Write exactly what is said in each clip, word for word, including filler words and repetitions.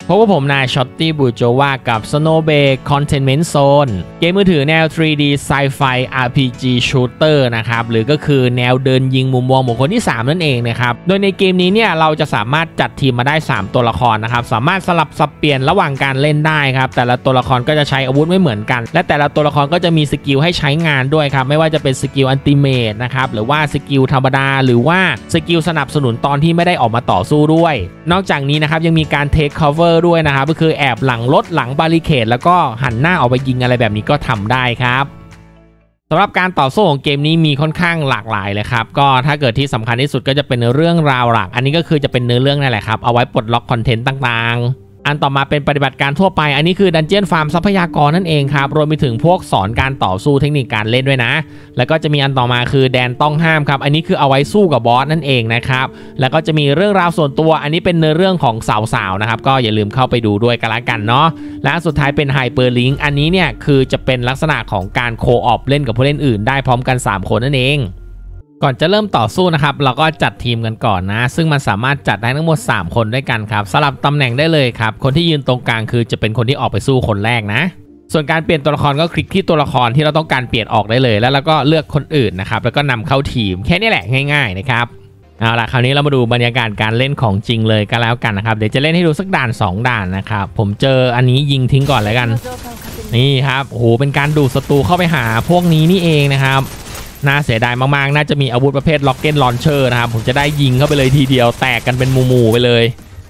พบกับผมนายช็อตตี้บูโจวากับ Snow Bay Containment Zone เกมมือถือแนว ทรี ดี Sci-Fi อาร์ พี จี Shooter นะครับหรือก็คือแนวเดินยิงมุมมองบุคคลที่สามนั่นเองนะครับโดยในเกมนี้เนี่ยเราจะสามารถจัดทีมมาได้สามตัวละครนะครับสามารถสลับสับเปลี่ยนระหว่างการเล่นได้ครับแต่ละตัวละครก็จะใช้อาวุธไม่เหมือนกันและแต่ละตัวละครก็จะมีสกิลให้ใช้งานด้วยครับไม่ว่าจะเป็นสกิลอัลติเมทนะครับหรือว่าสกิลธรรมดาหรือว่าสกิลสนับสนุนตอนที่ไม่ได้ออกมาต่อสู้ด้วยนอกจากนี้นะครับยังมีการ take cover ด้วยนะครับก็คือแอบหลังรถหลังบาริเคดแล้วก็หันหน้าออกไปยิงอะไรแบบนี้ก็ทำได้ครับสำหรับการต่อสู้ของเกมนี้มีค่อนข้างหลากหลายเลยครับก็ถ้าเกิดที่สำคัญที่สุดก็จะเป็นเรื่องราวหลักอันนี้ก็คือจะเป็นเนื้อเรื่องนั่นแหละครับเอาไว้ปลดล็อกคอนเทนต์ต่างๆอันต่อมาเป็นปฏิบัติการทั่วไปอันนี้คือดันเจี้ยนฟาร์มทรัพยากรนั่นเองครับรวมไปถึงพวกสอนการต่อสู้เทคนิคการเล่นด้วยนะแล้วก็จะมีอันต่อมาคือแดนต้องห้ามครับอันนี้คือเอาไว้สู้กับบอสนั่นเองนะครับแล้วก็จะมีเรื่องราวส่วนตัวอันนี้เป็นเนื้อเรื่องของสาวๆนะครับก็อย่าลืมเข้าไปดูด้วยกันละกันเนาะและสุดท้ายเป็นไฮเปอร์ลิงก์อันนี้เนี่ยคือจะเป็นลักษณะของการโคออปเล่นกับผู้เล่นอื่นได้พร้อมกันสามคนนั่นเองก่อนจะเริ่มต่อสู้นะครับเราก็จัดทีมกันก่อนนะซึ่งมันสามารถจัดได้ทั้งหมดสามคนด้วยกันครับสลับตำแหน่งได้เลยครับคนที่ยืนตรงกลางคือจะเป็นคนที่ออกไปสู้คนแรกนะส่วนการเปลี่ยนตัวละครก็คลิกที่ตัวละครที่เราต้องการเปลี่ยนออกได้เลยแล้วเราก็เลือกคนอื่นนะครับแล้วก็นำเข้าทีมแค่นี้แหละง่ายๆนะครับเอาล่ะคราวนี้เรามาดูบรรยากาศการเล่นของจริงเลยก็แล้วกันนะครับเดี๋ยวจะเล่นให้ดูสักด่านสองด่านนะครับผมเจออันนี้ยิงทิ้งก่อนเลยกันนี่ครับโอ้โหเป็นการดูดศัตรูเข้าไปหาพวกนี้นี่เองนะครับน่าเสียดายมากๆน่าจะมีอาวุธประเภทล็อกเก็ตลอนเชอร์นะครับผมจะได้ยิงเข้าไปเลยทีเดียวแตกกันเป็นหมู่ๆไปเลย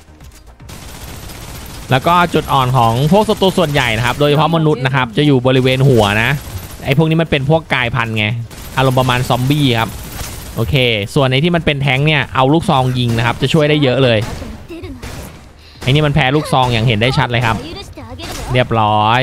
แล้วก็จุดอ่อนของพวกศัตรูส่วนใหญ่นะครับโดยเฉพาะมนุษย์นะครับจะอยู่บริเวณหัวนะไอ้พวกนี้มันเป็นพวกกายพันธุ์ไงอารมณ์ประมาณซอมบี้ครับโอเคส่วนในที่มันเป็นแท้งเนี่ยเอาลูกซองยิงนะครับจะช่วยได้เยอะเลยไอ้นี่มันแพ้ลูกซองอย่างเห็นได้ชัดเลยครับเรียบร้อย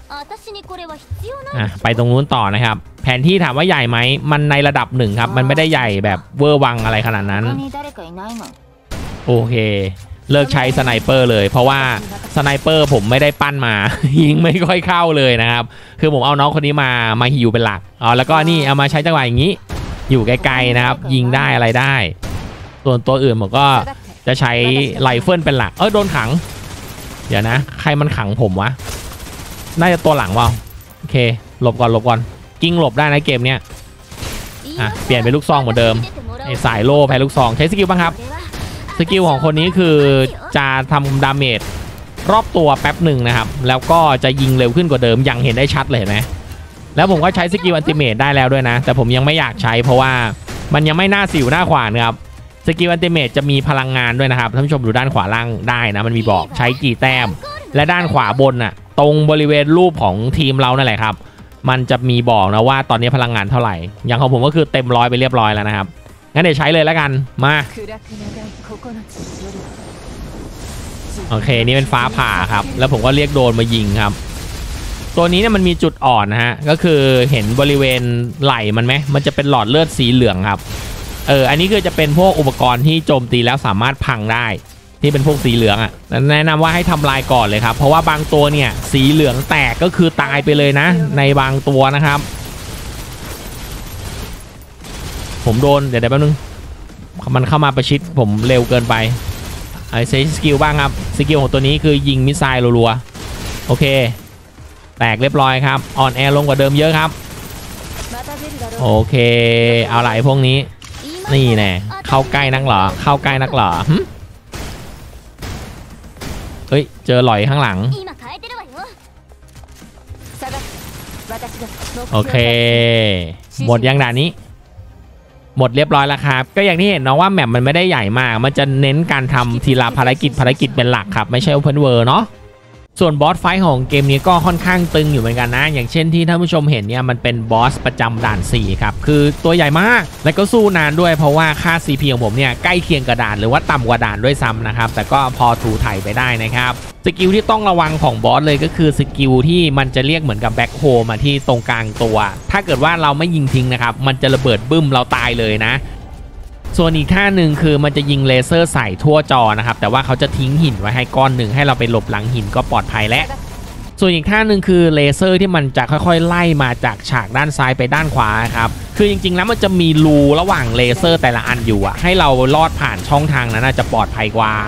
อ่ะไปตรงนู้นต่อนะครับแผนที่ถามว่าใหญ่ไหมมันในระดับหนึ่งครับมันไม่ได้ใหญ่แบบเวอร์วังอะไรขนาดนั้นโอเคเลิกใช้สไนเปอร์เลยเพราะว่าสไนเปอร์ผมไม่ได้ปั้นมา ยิงไม่ค่อยเข้าเลยนะครับคือผมเอาน้องคนนี้มามาฮิวเป็นหลักอ๋อแล้วก็นี่เอามาใช้จังหวะอย่างนี้อยู่ไกลๆนะครับยิงได้อะไรได้ส่วนตัวอื่นผมก็จะใช้ไรเฟิลเป็นหลักเออโดนขังเดี๋ยวนะใครมันขังผมวะน่าจะตัวหลังว่ะโอเคหลบก่อนหลบก่อนกิ้งหลบได้นะเกมเนี้ยอ่ะเปลี่ยนเป็นลูกซองเหมือนเดิมไอ้สายโล่แพ้ลูกซองใช้สกิลบ้างครับสกิลของคนนี้คือจะทำดาเมจรอบตัวแป๊บหนึ่งนะครับแล้วก็จะยิงเร็วขึ้นกว่าเดิมอย่างเห็นได้ชัดเลยเห็นไหมแล้วผมก็ใช้สกิลอัลติเมทได้แล้วด้วยนะแต่ผมยังไม่อยากใช้เพราะว่ามันยังไม่น่าสิวหน้าขวานครับสกิลอัลติเมทจะมีพลังงานด้วยนะครับท่านผู้ชมดูด้านขวาล่างได้นะมันมีบอกใช้กี่แต้มและด้านขวาบนน่ะตรงบริเวณรูปของทีมเรานั่นแหละครับมันจะมีบอกนะว่าตอนนี้พลังงานเท่าไหร่อย่างของผมก็คือเต็มร้อยไปเรียบร้อยแล้วนะครับงั้นเดี๋ยวใช้เลยแล้วกันมาโอเคนี่เป็นฟ้าผ่าครับแล้วผมก็เรียกโดรนมายิงครับตัวนี้เนี่ยมันมีจุดอ่อนนะฮะก็คือเห็นบริเวณไหล่มันไหมมันจะเป็นหลอดเลือดสีเหลืองครับเอออันนี้คือจะเป็นพวกอุปกรณ์ที่โจมตีแล้วสามารถพังได้ที่เป็นพวกสีเหลืองอ่ะแนะนำว่าให้ทำลายก่อนเลยครับเพราะว่าบางตัวเนี่ยสีเหลืองแตกก็คือตายไปเลยนะในบางตัวนะครับผมโดนเดี๋ยวแป๊บนึงมันเข้ามาประชิดผมเร็วเกินไปไอ้ใช้สกิลบ้างครับสกิลของตัวนี้คือยิงมิสไซล์รัวๆโอเคแตกเรียบร้อยครับอ่อนแอลงกว่าเดิมเยอะครับโอเคเอาไหลพวกนี้นี่แน่เข้าใกล้นักเหรอเข้าใกล้นักเหรอเฮ้ยเจอหลอยข้างหลังโอเคหมดยังด่านนี้หมดเรียบร้อยแล้วครับก็อย่างที่เห็นนะว่าแมปมันไม่ได้ใหญ่มากมันจะเน้นการทำทีละภารกิจภารกิจเป็นหลักครับไม่ใช่ Open World เนาะส่วนบอสไฟท์ของเกมนี้ก็ค่อนข้างตึงอยู่เหมือนกันนะอย่างเช่นที่ท่านผู้ชมเห็นเนี่ยมันเป็นบอสประจำด่านสี่ครับคือตัวใหญ่มากและก็สู้นานด้วยเพราะว่าค่า ซี พี ของผมเนี่ยใกล้เคียงกับด่านหรือว่าต่ำกว่าด่านด้วยซ้ำนะครับแต่ก็พอถูถ่ายไปได้นะครับสกิลที่ต้องระวังของบอสเลยก็คือสกิลที่มันจะเรียกเหมือนกับแบ็คโฮมาที่ตรงกลางตัวถ้าเกิดว่าเราไม่ยิงทิ้งนะครับมันจะระเบิดบึ้มเราตายเลยนะส่วนอีกท่าหนึ่งคือมันจะยิงเลเซอร์ใส่ทั่วจอนะครับแต่ว่าเขาจะทิ้งหินไว้ให้ก้อนหนึ่งให้เราไปหลบหลังหินก็ปลอดภัยและส่วนอีกท่าหนึ่งคือเลเซอร์ที่มันจะค่อยๆไล่มาจากฉากด้านซ้ายไปด้านขวาครับคือจริงๆแล้วมันจะมีรูระหว่างเลเซอร์แต่ละอันอยู่อะให้เราลอดผ่านช่องทางนั้นจะปลอดภัยกว่า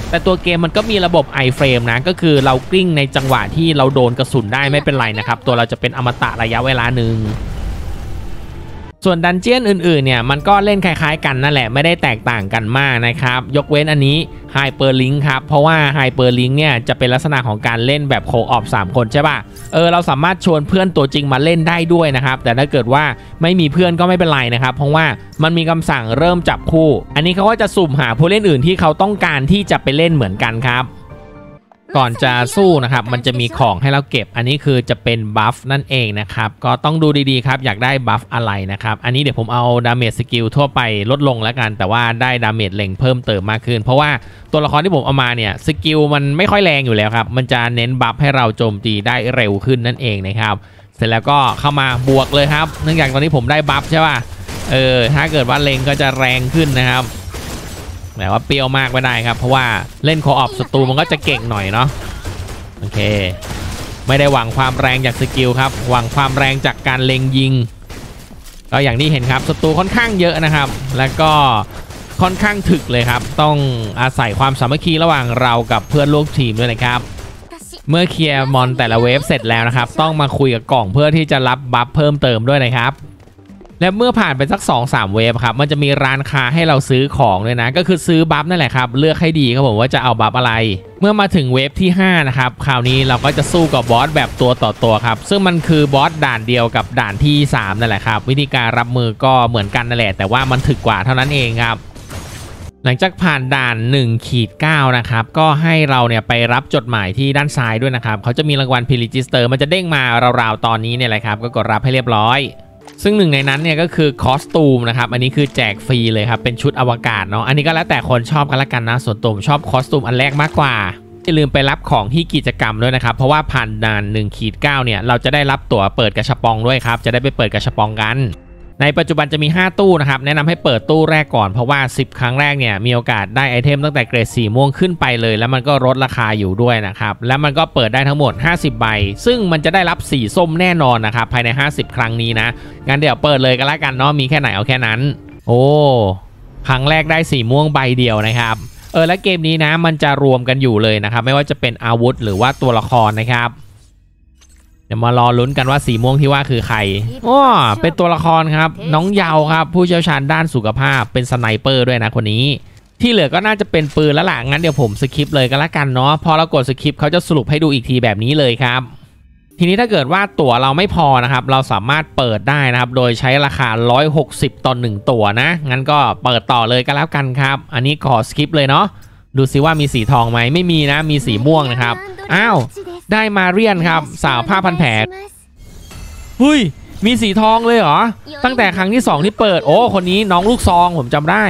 แต่ตัวเกมมันก็มีระบบ iframe นะก็คือเรากลิ้งในจังหวะที่เราโดนกระสุนได้ไม่เป็นไรนะครับตัวเราจะเป็นอมตะระยะเวลาหนึ่งส่วนดันเจี้ยนอื่นๆเนี่ยมันก็เล่นคล้ายๆกันนั่นแหละไม่ได้แตกต่างกันมากนะครับยกเว้นอันนี้ Hyperlink ครับเพราะว่า Hyperlink เนี่ยจะเป็นลักษณะของการเล่นแบบโคออฟสามคนใช่ป่ะเออเราสามารถชวนเพื่อนตัวจริงมาเล่นได้ด้วยนะครับแต่ถ้าเกิดว่าไม่มีเพื่อนก็ไม่เป็นไรนะครับเพราะว่ามันมีคำสั่งเริ่มจับคู่อันนี้เขาก็จะสุ่มหาผู้เล่นอื่นที่เขาต้องการที่จะไปเล่นเหมือนกันครับก่อนจะสู้นะครับมันจะมีของให้เราเก็บอันนี้คือจะเป็นบัฟนั่นเองนะครับก็ต้องดูดีๆครับอยากได้บัฟอะไรนะครับอันนี้เดี๋ยวผมเอาดาเมจสกิลทั่วไปลดลงแล้วกันแต่ว่าได้ดาเมจเล็งเพิ่มเติมมากขึ้นเพราะว่าตัวละครที่ผมเอามาเนี่ยสกิลมันไม่ค่อยแรงอยู่แล้วครับมันจะเน้นบัฟให้เราโจมตีได้เร็วขึ้นนั่นเองนะครับเสร็จแล้วก็เข้ามาบวกเลยครับเนื่องจากตอนนี้ผมได้บัฟใช่ป่ะเออถ้าเกิดว่าเล็งก็จะแรงขึ้นนะครับแต่ว่าเปรี้ยวมากไม่ได้ครับเพราะว่าเล่นโคออฟศัตรูมันก็จะเก่งหน่อยเนาะโอเคไม่ได้หวังความแรงจากสกิลครับหวังความแรงจากการเล็งยิงก็อย่างที่เห็นครับศัตรูค่อนข้างเยอะนะครับแล้วก็ค่อนข้างถึกเลยครับต้องอาศัยความสามัคคีระหว่างเรากับเพื่อนร่วมทีมด้วยนะครับเมื่อเคลียร์มอนแต่ละเวฟเสร็จแล้วนะครับต้องมาคุยกับกล่องเพื่อที่จะรับบัฟเพิ่มเติมด้วยนะครับและเมื่อผ่านไปสัก สองสาม เวฟครับมันจะมีร้านค้าให้เราซื้อของด้วยนะก็คือซื้อบัฟนั่นแหละครับเลือกให้ดีครับผมว่าจะเอาบัฟอะไรเมื่อมาถึงเวฟที่ห้านะครับคราวนี้เราก็จะสู้กับบอสแบบตัวต่อตัวครับซึ่งมันคือบอสด่านเดียวกับด่านที่สามนั่นแหละครับวิธีการรับมือก็เหมือนกันนั่นแหละแต่ว่ามันถึกกว่าเท่านั้นเองครับหลังจากผ่านด่านหนึ่งขีดเก้านะครับก็ให้เราเนี่ยไปรับจดหมายที่ด้านซ้ายด้วยนะครับเขาจะมีรางวัลพิลิจิสเตอร์มันจะเด้งมาราวๆตอนนี้เนี่ยแหละครับก็กดรับให้เรียบร้อยซึ่งหนึ่งในนั้นเนี่ยก็คือคอสตูมนะครับอันนี้คือแจกฟรีเลยครับเป็นชุดอวกาศเนาะอันนี้ก็แล้วแต่คนชอบกันละกันนะส่วนตัวผมชอบคอสตูมอันแรกมากกว่าอย่าลืมไปรับของที่กิจกรรมด้วยนะครับเพราะว่าผ่านด่านหนึ่งขีดเก้าเนี่ยเราจะได้รับตั๋วเปิดกระชับปองด้วยครับจะได้ไปเปิดกระชับปองกันในปัจจุบันจะมีห้าตู้นะครับแนะนำให้เปิดตู้แรกก่อนเพราะว่าสิบครั้งแรกเนี่ยมีโอกาสได้ไอเทมตั้งแต่เกรดสีม่วงขึ้นไปเลยแล้วมันก็ลดราคาอยู่ด้วยนะครับแล้วมันก็เปิดได้ทั้งหมดห้าสิบใบซึ่งมันจะได้รับสีส้มแน่นอนนะครับภายในห้าสิบครั้งนี้นะงั้นเดี๋ยวเปิดเลยกันละกันเนาะมีแค่ไหนเอาแค่นั้นโอ้ครั้งแรกได้สีม่วงใบเดียวนะครับเออและเกมนี้นะมันจะรวมกันอยู่เลยนะครับไม่ว่าจะเป็นอาวุธหรือว่าตัวละครนะครับเดี๋ยวมารอลุ้นกันว่าสีม่วงที่ว่าคือใครอ้อเป็นตัวละครครับน้องเยาครับผู้เชี่ยวชาญด้านสุขภาพเป็นสไนเปอร์ด้วยนะคนนี้ที่เหลือก็น่าจะเป็นปืนแล้วล่ะงั้นเดี๋ยวผมสคิปเลยก็แล้วกันเนาะพอเรากดสคิปเขาจะสรุปให้ดูอีกทีแบบนี้เลยครับทีนี้ถ้าเกิดว่าตั๋วเราไม่พอนะครับเราสามารถเปิดได้นะครับโดยใช้ราคาหนึ่งร้อยหกสิบต่อหนึ่งตั๋วนะงั้นก็เปิดต่อเลยก็แล้วกันครับอันนี้ขอสคิปเลยเนาะดูซิว่ามีสีทองไหมไม่มีนะมีสีม่วงนะครับอ้าวได้มาเรียนครับสาวผ้าพันแผลเฮ้ยมีสีทองเลยเหรอตั้งแต่ครั้งที่สองที่เปิดโอ้คนนี้น้องลูกซองผมจำได้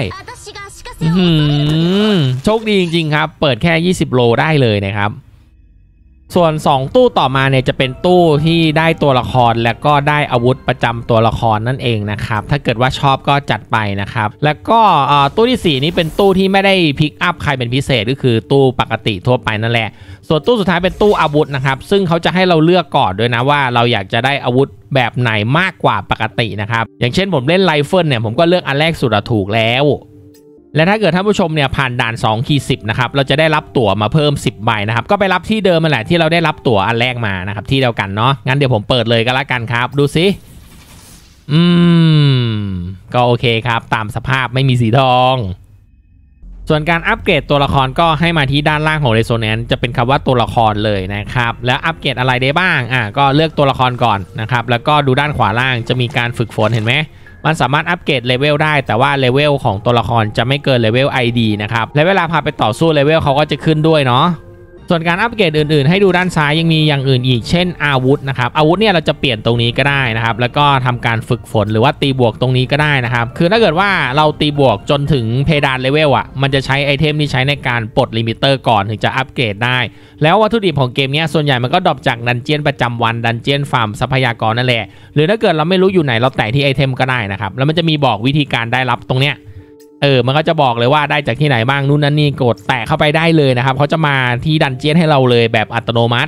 โชคดีจริงๆครับเปิดแค่ยี่สิบโลได้เลยนะครับส่วนสองตู้ต่อมาเนี่ยจะเป็นตู้ที่ได้ตัวละครและก็ได้อาวุธประจำตัวละครนั่นเองนะครับถ้าเกิดว่าชอบก็จัดไปนะครับแล้วก็ตู้ที่สี่นี้เป็นตู้ที่ไม่ได้พิกอัพใครเป็นพิเศษก็คือตู้ปกติทั่วไปนั่นแหละส่วนตู้สุดท้ายเป็นตู้อาวุธนะครับซึ่งเขาจะให้เราเลือกก่อนด้วยนะว่าเราอยากจะได้อาวุธแบบไหนมากกว่าปกตินะครับอย่างเช่นผมเล่นไรเฟิลเนี่ยผมก็เลือกอันแรกสุดถูกแล้วและถ้าเกิดท่านผู้ชมเนี่ยผ่านด่านสองขีดสิบนะครับเราจะได้รับตั๋วมาเพิ่มสิบใบนะครับก็ไปรับที่เดิมมาแหละที่เราได้รับตั๋วอันแรกมานะครับที่เดียวกันเนาะงั้นเดี๋ยวผมเปิดเลยก็แล้วกันครับดูสิอืมก็โอเคครับตามสภาพไม่มีสีทองส่วนการอัปเกรดตัวละครก็ให้มาที่ด้านล่างของ Resonance จะเป็นคำว่าตัวละครเลยนะครับแล้วอัปเกรดอะไรได้บ้างอ่ะก็เลือกตัวละครก่อนนะครับแล้วก็ดูด้านขวาล่างจะมีการฝึกฝนเห็นไหมมันสามารถอัปเกรดเลเวลได้แต่ว่าเลเวลของตัวละครจะไม่เกินเลเวล ไอ ดี นะครับและเวลาพาไปต่อสู้เลเวลเขาก็จะขึ้นด้วยเนาะส่วนการอัปเกรดอื่นๆให้ดูด้านซ้ายยังมีอย่างอื่นอีกเช่นอาวุธนะครับอาวุธเนี่ยเราจะเปลี่ยนตรงนี้ก็ได้นะครับแล้วก็ทำการฝึกฝนหรือว่าตีบวกตรงนี้ก็ได้นะครับคือถ้าเกิดว่าเราตีบวกจนถึงเพดานเลเวลอ่ะมันจะใช้ไอเทมที่ใช้ในการปลดลิมิเตอร์ก่อนถึงจะอัปเกรดได้แล้ววัตถุดิบของเกมนี้ส่วนใหญ่มันก็ดรอปจากดันเจียนประจำวันดันเจียนฟาร์มทรัพยากรนั่นแหละหรือถ้าเกิดเราไม่รู้อยู่ไหนเราแตะที่ไอเทมก็ได้นะครับแล้วมันจะมีบอกวิธีการได้รับตรงเนี้ยเออมันก็จะบอกเลยว่าได้จากที่ไหนบ้างนู่นนั่นนี่กดแตะเข้าไปได้เลยนะครับเขาจะมาที่ดันเจียนให้เราเลยแบบอัตโนมัติ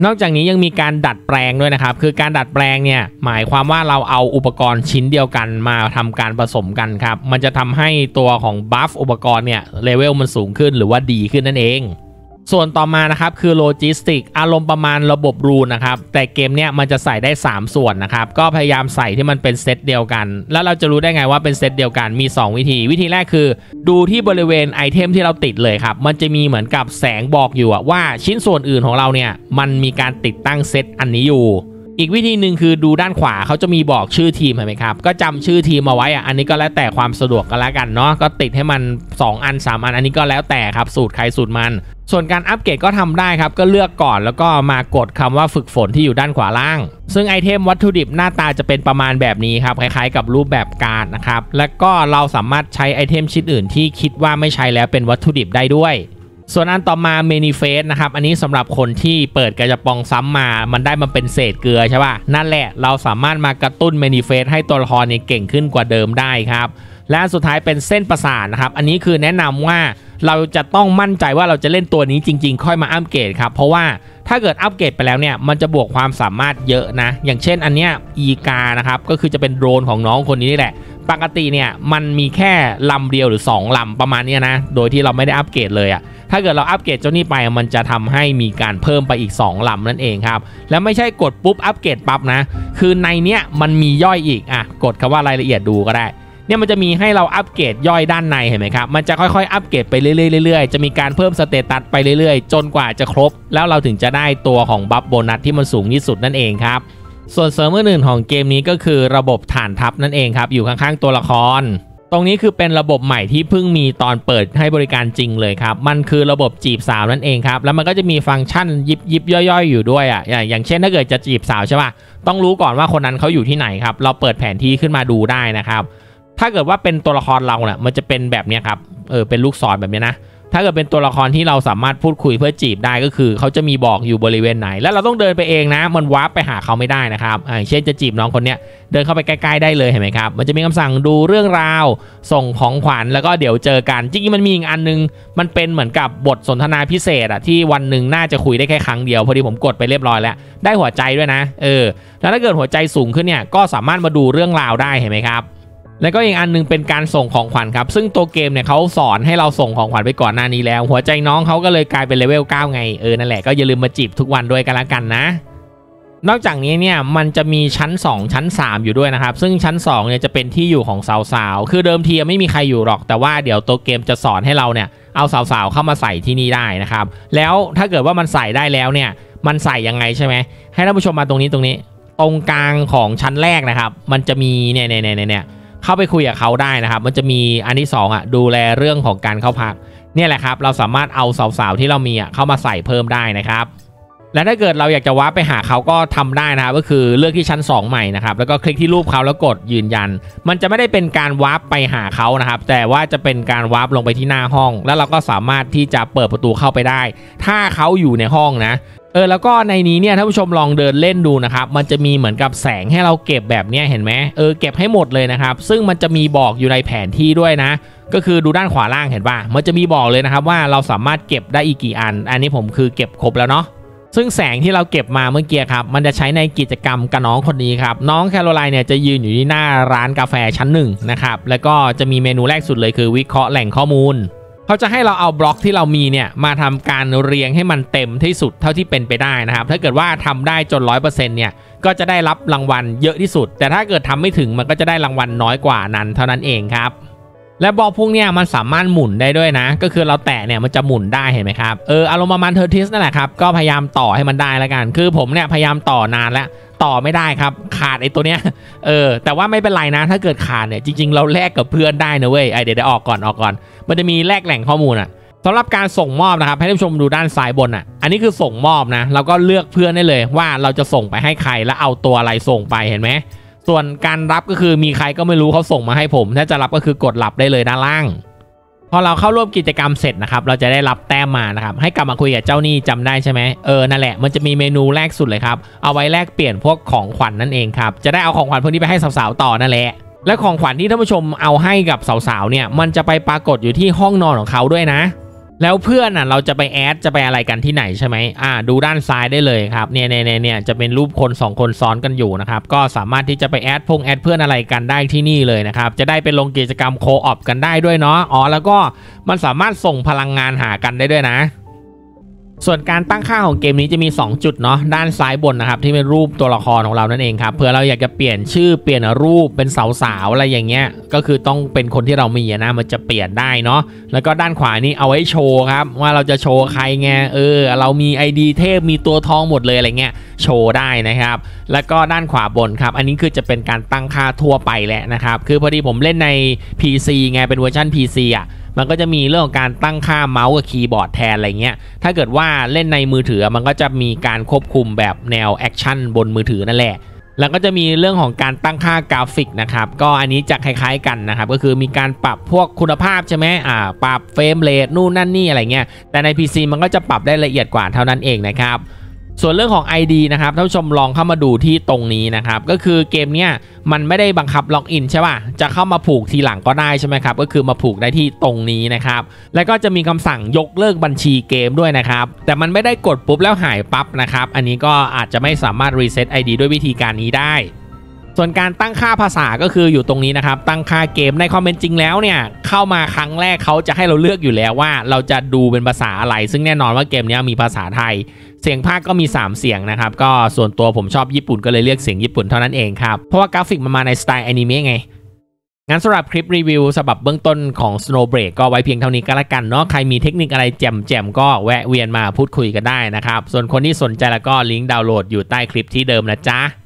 นอกจากนี้ยังมีการดัดแปลงด้วยนะครับคือการดัดแปลงเนี่ยหมายความว่าเราเอาอุปกรณ์ชิ้นเดียวกันมาทำการผสมกันครับมันจะทำให้ตัวของบัฟอุปกรณ์เนี่ยเลเวลมันสูงขึ้นหรือว่าดีขึ้นนั่นเองส่วนต่อมานะครับคือโลจิสติกอารมณ์ประมาณระบบรูนนะครับแต่เกมเนี้ยมันจะใส่ได้สามส่วนนะครับก็พยายามใส่ที่มันเป็นเซตเดียวกันแล้วเราจะรู้ได้ไงว่าเป็นเซตเดียวกันมีสองวิธีวิธีแรกคือดูที่บริเวณไอเทมที่เราติดเลยครับมันจะมีเหมือนกับแสงบอกอยู่ว่าชิ้นส่วนอื่นของเราเนี่ยมันมีการติดตั้งเซตอันนี้อยู่อีกวิธีหนึ่งคือดูด้านขวาเขาจะมีบอกชื่อทีมเห็นไหมครับก็จำชื่อทีมมาไว้อ่ะอันนี้ก็แล้วแต่ความสะดวกกันแล้วกันเนาะก็ติดให้มันสองอันสามอันอันนี้ก็แล้วแต่ครับสูตรใครสูตรมันส่วนการอัปเกรดก็ทำได้ครับก็เลือกก่อนแล้วก็มากดคำว่าฝึกฝนที่อยู่ด้านขวาล่างซึ่งไอเทมวัตถุดิบหน้าตาจะเป็นประมาณแบบนี้ครับคล้ายๆกับรูปแบบการ์ดนะครับแล้วก็เราสามารถใช้ไอเทมชิ้นอื่นที่คิดว่าไม่ใช้แล้วเป็นวัตถุดิบได้ด้วยส่วนอันต่อมาเมนิเฟสนะครับอันนี้สำหรับคนที่เปิดกระปองซ้ำมามันได้มาเป็นเศษเกลือใช่ป่ะนั่นแหละเราสามารถมากระตุ้นเมนิเฟสให้ตัวละครเนี่ยเก่งขึ้นกว่าเดิมได้ครับและสุดท้ายเป็นเส้นประสาทนะครับอันนี้คือแนะนำว่าเราจะต้องมั่นใจว่าเราจะเล่นตัวนี้จริงๆค่อยมาอัปเกรดครับเพราะว่าถ้าเกิดอัปเกรดไปแล้วเนี่ยมันจะบวกความสามารถเยอะนะอย่างเช่นอันเนี้ยอีกานะครับก็คือจะเป็นโดรนของน้องคนนี้นี่แหละปกติเนี่ยมันมีแค่ลำเดียวหรือสองลำประมาณนี้นะโดยที่เราไม่ได้อัปเกรดเลยอะถ้าเกิดเราอัปเกรดเจ้านี่ไปมันจะทำให้มีการเพิ่มไปอีกสองลำนั่นเองครับแล้วไม่ใช่กดปุ๊บอัปเกรดปั๊บนะคือในเนี้ยมันมีย่อยอีกอ่ะกดคำว่ารายละเอียดดูก็ได้เนี่ยมันจะมีให้เราอัปเกรดย่อยด้านในเห็นไหมครับมันจะค่อยๆอัปเกรดไปเรื่อยๆจะมีการเพิ่มสเตตัสไปเรื่อยๆจนกว่าจะครบแล้วเราถึงจะได้ตัวของบัฟโบนัสที่มันสูงที่สุดนั่นเองครับส่วนเสริมอื่นของเกมนี้ก็คือระบบฐานทัพนั่นเองครับอยู่ข้างๆตัวละครตรงนี้คือเป็นระบบใหม่ที่เพิ่งมีตอนเปิดให้บริการจริงเลยครับมันคือระบบจีบสาวนั่นเองครับแล้วมันก็จะมีฟังก์ชันยิบยิบย่อยๆอยู่ด้วยอ่ะอย่างเช่นถ้าเกิดจะจีบสาวใช่ป่ะต้องรู้ก่อนว่าคนนั้นเขาอยู่ที่ไหนครับเราเปิดแผนที่ขึ้นมาดูได้นะครับถ้าเกิดว่าเป็นตัวละครเราเนี่ยมันจะเป็นแบบนี้ครับเออเป็นลูกศรแบบนี้นะถ้าเกิดเป็นตัวละครที่เราสามารถพูดคุยเพื่อจีบได้ก็คือเขาจะมีบอกอยู่บริเวณไหนแล้วเราต้องเดินไปเองนะมันวาร์ปไปหาเขาไม่ได้นะครับอย่างเช่นจะจีบน้องคนเนี้ยเดินเข้าไปใกล้ๆได้เลยเห็นไหมครับมันจะมีคำสั่งดูเรื่องราวส่งของขวัญแล้วก็เดี๋ยวเจอกันจริงๆมันมีอีกอันนึงมันเป็นเหมือนกับบทสนทนาพิเศษอะที่วันหนึ่งน่าจะคุยได้แค่ครั้งเดียวพอดีผมกดไปเรียบร้อยแล้วได้หัวใจด้วยนะเออแล้วถ้าเกิดหัวใจสูงขึ้นเนี่ยก็สามารถมาดูเรื่องราวได้เห็นไหมครับแล้วก็อีกอันนึงเป็นการส่งของขวัญครับซึ่งตัวเกมเนี่ยเขาสอนให้เราส่งของขวัญไปก่อนหน้านี้แล้วหัวใจน้องเขาก็เลยกลายเป็นเลเวลเก้าไงเออนั่นแหละก็อย่าลืมมาจีบทุกวันด้วยกันละกันนะนอกจากนี้เนี่ยมันจะมีชั้นสองชั้นสามอยู่ด้วยนะครับซึ่งชั้นสองเนี่ยจะเป็นที่อยู่ของสาวๆคือเดิมทีไม่มีใครอยู่หรอกแต่ว่าเดี๋ยวตัวเกมจะสอนให้เราเนี่ยเอาสาวๆเข้ามาใส่ที่นี่ได้นะครับแล้วถ้าเกิดว่ามันใส่ได้แล้วเนี่ยมันใส่ยังไงใช่ไหมให้ท่านผู้ชมมาตรงนี้ตรงนี้ตรงกลางของชั้นแรกนะครับมันจะมีเนี่ยเนี่ยเนี่ยเนี่ยเข้าไปคุยกับเขาได้นะครับมันจะมีอันที่สองอ่ะดูแลเรื่องของการเข้าพักเนี่ยแหละครับเราสามารถเอาสาวๆที่เรามีอ่ะเข้ามาใส่เพิ่มได้นะครับและถ้าเกิดเราอยากจะวาร์ปไปหาเขาก็ทำได้นะครับก็คือเลือกที่ชั้นสองใหม่นะครับแล้วก็คลิกที่รูปเขาแล้วกดยืนยันมันจะไม่ได้เป็นการวาร์ปไปหาเขานะครับแต่ว่าจะเป็นการวาร์ปลงไปที่หน้าห้องแล้วเราก็สามารถที่จะเปิดประตูเข้าไปได้ถ้าเขาอยู่ในห้องนะเออแล้วก็ในนี้เนี่ยท่านผู้ชมลองเดินเล่นดูนะครับมันจะมีเหมือนกับแสงให้เราเก็บแบบนี้เห็นไหมเออเก็บให้หมดเลยนะครับซึ่งมันจะมีบอกอยู่ในแผนที่ด้วยนะก็คือดูด้านขวาล่างเห็นป่ะมันจะมีบอกเลยนะครับว่าเราสามารถเก็บได้อีกกี่อันอันนี้ผมคือเก็บครบแล้วเนาะซึ่งแสงที่เราเก็บมาเมื่อกี้ครับมันจะใช้ในกิจกรรมกับน้องคนนี้ครับน้องแคโรไลน์เนี่ยจะยืนอยู่ที่หน้าร้านกาแฟชั้นหนึ่งนะครับแล้วก็จะมีเมนูแรกสุดเลยคือวิเคราะห์แหล่งข้อมูลเขาจะให้เราเอาบล็อกที่เรามีเนี่ยมาทำการเรียงให้มันเต็มที่สุดเท่าที่เป็นไปได้นะครับถ้าเกิดว่าทำได้จน ร้อยเปอร์เซ็นต์ เนี่ยก็จะได้รับรางวัลเยอะที่สุดแต่ถ้าเกิดทำไม่ถึงมันก็จะได้รางวัลน้อยกว่านั้นเท่านั้นเองครับและบล็อกพวกเนี้ยมันสามารถหมุนได้ด้วยนะก็คือเราแตะเนี่ยมันจะหมุนได้เห็นไหมครับเอออารมณ์ประมาณเทอร์ทิสนั่นแหละครับก็พยายามต่อให้มันได้แล้วกันคือผมเนี่ยพยายามต่อนานแล้วต่อไม่ได้ครับขาดไอ้ตัวเนี้ยเออแต่ว่าไม่เป็นไรนะถ้าเกิดขาดเนี่ยจริงๆเราแลกกับเพื่อนได้นะเว้ยไอเดี๋ยวได้ออกก่อนออกก่อนมันจะมีแลกแหล่งข้อมูลอ่ะสำหรับการส่งมอบนะครับให้ท่านผู้ชมดูด้านซ้ายบนอ่ะอันนี้คือส่งมอบนะเราก็เลือกเพื่อนได้เลยว่าเราจะส่งไปให้ใครแล้วเอาตัวอะไรส่งไปเห็นไหมส่วนการรับก็คือมีใครก็ไม่รู้เขาส่งมาให้ผมถ้าจะรับก็คือกดรับได้เลยด้านล่างพอเราเข้าร่วมกิจกรรมเสร็จนะครับเราจะได้รับแต้มมานะครับให้กลับมาคุยกับเจ้าหนี้จำได้ใช่ไหมเออนั่นแหละมันจะมีเมนูแรกสุดเลยครับเอาไว้แลกเปลี่ยนพวกของขวัญ น, นั่นเองครับจะได้เอาของขวัญพวกนี้ไปให้สาวๆต่อนั่นแหละและของขวัญที่ท่านผู้ชมเอาให้กับสาวๆเนี่ยมันจะไปปรากฏอยู่ที่ห้องนอนของเขาด้วยนะแล้วเพื่อนอ่ะเราจะไปแอดจะไปอะไรกันที่ไหนใช่ไหมอ่าดูด้านซ้ายได้เลยครับเนี่ยเนี่ยเนี่ยจะเป็นรูปคนสองคนซ้อนกันอยู่นะครับก็สามารถที่จะไปแอดพงแอดเพื่อนอะไรกันได้ที่นี่เลยนะครับจะได้ไปลงกิจกรรมโคออปกันได้ด้วยเนาะอ๋อแล้วก็มันสามารถส่งพลังงานหากันได้ด้วยนะส่วนการตั้งค่าของเกมนี้จะมีสองจุดเนาะด้านซ้ายบนนะครับที่เป็นรูปตัวละครของเรานั่นเองครับเผื่อเราอยากจะเปลี่ยนชื่อเปลี่ยนรูปเป็นสาวๆอะไรอย่างเงี้ยก็คือต้องเป็นคนที่เรามีนะมันจะเปลี่ยนได้เนาะแล้วก็ด้านขวานี้เอาไว้โชว์ครับว่าเราจะโชว์ใครไงเออเรามี ไอ ดี เทพมีตัวทองหมดเลยอะไรเงี้ยโชว์ได้นะครับแล้วก็ด้านขวาบนครับอันนี้คือจะเป็นการตั้งค่าทั่วไปแหละนะครับคือพอดีผมเล่นใน พี ซี ไงเป็นเวอร์ชัน พี ซี อ่ะมันก็จะมีเรื่องของการตั้งค่าเมาส์กับคีย์บอร์ดแทนอะไรเงี้ยถ้าเกิดว่าเล่นในมือถือมันก็จะมีการควบคุมแบบแนวแอคชั่นบนมือถือนั่นแหละแล้วก็จะมีเรื่องของการตั้งค่ากราฟิกนะครับก็อันนี้จะคล้ายๆกันนะครับก็คือมีการปรับพวกคุณภาพใช่ไหมอ่าปรับเฟรมเรทนู่นนั่นนี่อะไรเงี้ยแต่ใน พี ซี มันก็จะปรับได้ละเอียดกว่าเท่านั้นเองนะครับส่วนเรื่องของ ไอ ดี นะครับท่านผู้ชมลองเข้ามาดูที่ตรงนี้นะครับก็คือเกมเนี้ยมันไม่ได้บังคับล็อกอินใช่ป่ะจะเข้ามาผูกทีหลังก็ได้ใช่ไหมครับก็คือมาผูกได้ที่ตรงนี้นะครับแล้วก็จะมีคำสั่งยกเลิกบัญชีเกมด้วยนะครับแต่มันไม่ได้กดปุ๊บแล้วหายปั๊บนะครับอันนี้ก็อาจจะไม่สามารถรีเซ็ต ไอ ดี ด้วยวิธีการนี้ได้ส่วนการตั้งค่าภาษาก็คืออยู่ตรงนี้นะครับตั้งค่าเกมในความเป็นจริงแล้วเนี่ยเข้ามาครั้งแรกเขาจะให้เราเลือกอยู่แล้วว่าเราจะดูเป็นภาษาอะไรซึ่งแน่นอนว่าเกมนี้มีภาษาไทยเสียงภาคก็มีสามเสียงนะครับก็ส่วนตัวผมชอบญี่ปุ่นก็เลยเลือกเสียงญี่ปุ่นเท่านั้นเองครับเพราะว่ากราฟิกมันมาในสไตล์อนิเมะไงงั้นสำหรับคลิปรีวิวฉบับเบื้องต้นของ Snowbreak ก็ไว้เพียงเท่านี้ก็แล้วกันเนาะใครมีเทคนิคอะไรแจ่มๆก็แวะเวียนมาพูดคุยกันได้นะครับส่วนคนที่สนใจแล้วก็ลิงก์ดาวน์โหลดอยู่ใต้คลิปที่เดิมนะจ๊ะ